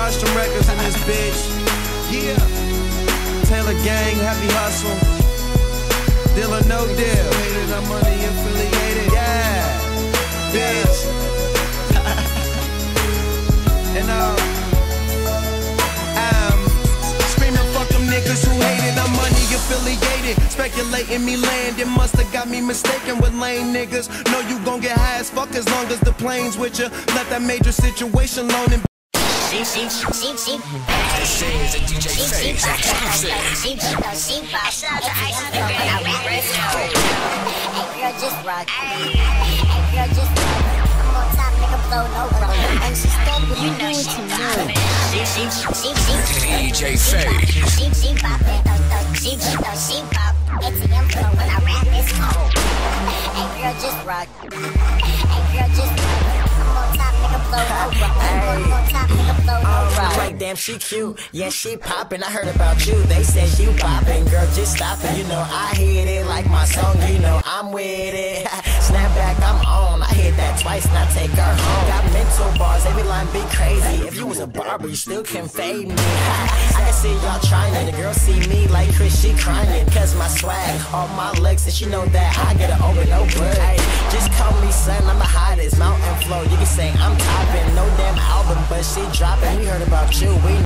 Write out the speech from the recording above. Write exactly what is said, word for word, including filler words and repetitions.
Custom records in this bitch. Yeah. Taylor Gang, Heavy Hustle. Deal or no deal. Hated, I'm money affiliated. Yeah. Bitch. And uh, I'm screaming, fuck them niggas who hated, I'm money affiliated. Speculating me land, it musta got me mistaken with lame niggas. Know you gon' get high as fuck as long as the plane's with ya. Let that major situation alone and She, she, she, she, she. This is a D J Face. She, she, she, Shout out to Ice and the Hey girl, just rock. Hey girl, just rock. I'm on top, nigga, blow no roll. And she stuck with you know she know. She, she, she, she, D J Face. She, she, pop it, she, she, she, pop. A T M flow when I rap, it's cold. Hey girl, just rock. Hey girl, just rock. I'm on top, nigga, blow no roll. I'm on top, nigga, blow no roll. Like, damn, she cute. Yeah, she poppin'. I heard about you. They said you poppin'. Girl, just stop it. You know, I hit it like my song. You know, I'm with it. Snap back, I'm on. I hit that twice and I take her home. Got mental bars, every line be crazy. If you was a barber, you still can fade me. I can see y'all trying it. The girl see me like Chris, she crying. Cause my swag, all my legs, and she know that I get it over no good. Ay, just call me son, I'm the hottest. Mountain flow, you can say I'm topping. No damn album, but she dropping. We heard about you, we